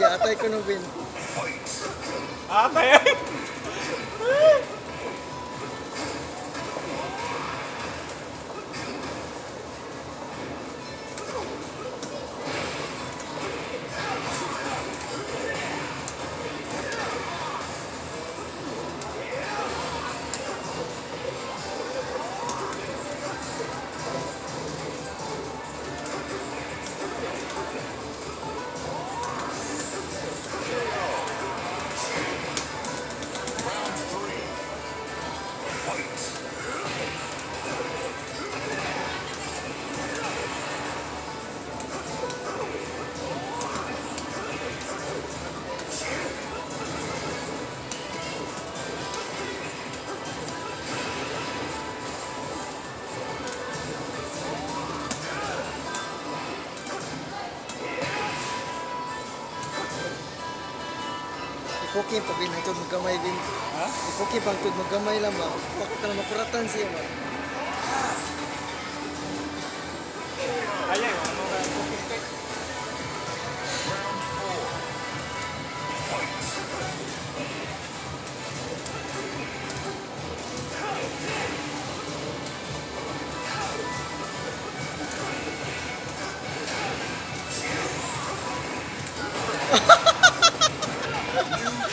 atay ko nung win. Atay ay! Ipokin pa bin hangtod magkamay bin. Ha? Ipokin pa hangtod magkamay lang ba. Bakit na makuratan siya ba? Ayaw, ano na?